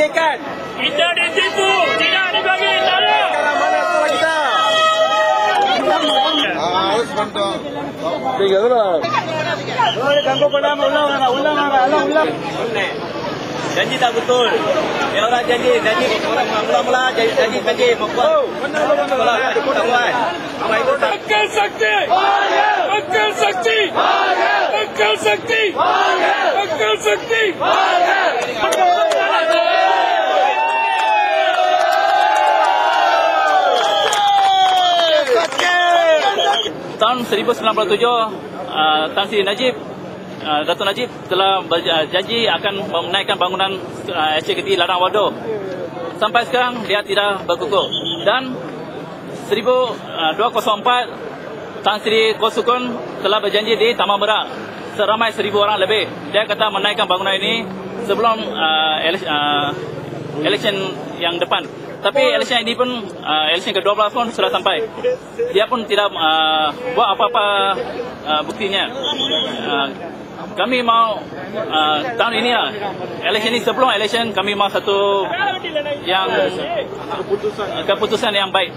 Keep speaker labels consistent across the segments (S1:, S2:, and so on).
S1: kemerdekaan.
S2: Kita ditipu, tidak dibagi tanah.
S1: Sekarang mana suara kita?
S3: Harus bantu.
S1: Tiga ulang. Kamu pernah ulang.
S4: Janji tak betul. Yang orang janji orang mula-mula janji membuat.
S2: Akal sakti. Akal sakti. Akal sakti. Akal sakti.
S4: Tahun 1997, Tan Sri Najib, Datuk Najib telah berjanji akan menaikkan bangunan SKT Ladang Wado. Sampai sekarang dia tidak berkukuh. Dan 204 Tan Sri Kosukun telah berjanji di Taman Merak seramai 1,000 orang lebih. Dia kata menaikkan bangunan ini sebelum election yang depan. Tapi election ini pun, election ke-12 pun sudah sampai. Dia pun tidak buat apa-apa buktinya. Kami mau tahun ini lah, election ini sebelum election kami mau satu yang keputusan yang baik.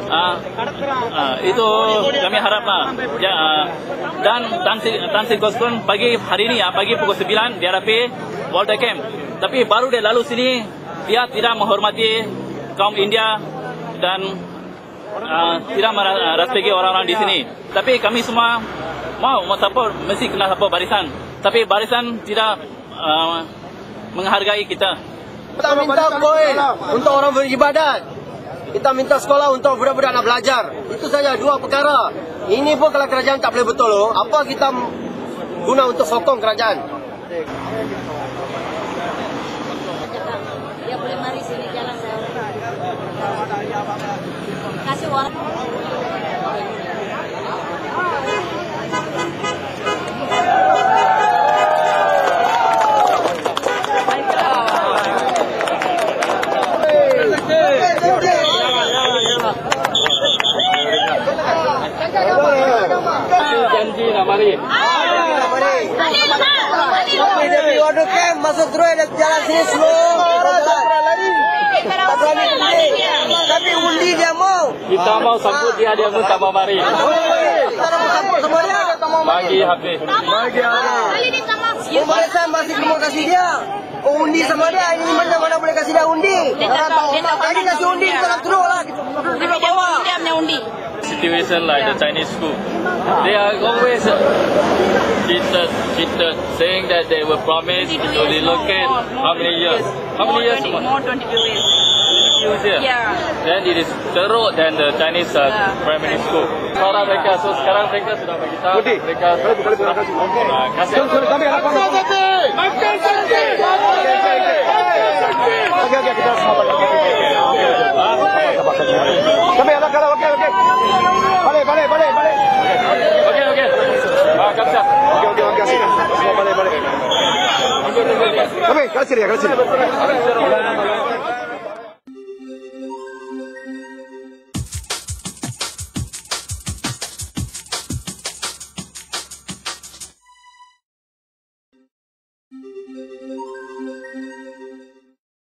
S4: Itu kami harap lah. Dan Tan Sri Kosukun pagi hari ini pagi pukul 9 dia rapi Walter Camp. Tapi baru dia lalu sini dia tidak menghormati kaum India dan tidak merespeki orang-orang di sini. Tapi kami semua mau support, mesti kena support barisan. Tapi barisan tidak menghargai kita.
S1: Kita minta koin untuk orang beribadat. Kita minta sekolah untuk budak-budak nak belajar. Itu saja dua perkara. Ini pun kalau kerajaan tak boleh betul loh. Apa kita guna untuk sokong kerajaan?
S5: Dia boleh mari sini jalan saya. Kasih orang.
S4: Janji nak mari.
S1: Tapi dari Wado Camp masuk terus ada jalan sini slow. Tapi undi dia mau.
S4: Kita mau sambut dia pun tak mau mari.
S1: Kita mau sambut semua dia.
S4: Bagi habis.
S1: Barisan masih mau kasih dia. Undi sama dia. Ini mana boleh kasih dia undi. Lagi kasih undi kita nak terus lah. Kita bawa.
S4: Situation like the Chinese school, they are always cheated, saying that they will promise to relocate how many years? How many years?
S5: More 22 years.
S4: Years.
S5: Yeah.
S4: Then it is teruk than the Chinese primary school. Sekarang mereka, sekarang mereka sudah beritahu mereka kasih.
S1: Okey kita semua balik. Kami ala kalau okey. Balik.
S4: Okey. Kapsa.
S1: Okey. Semua balik. Kami kasih dia.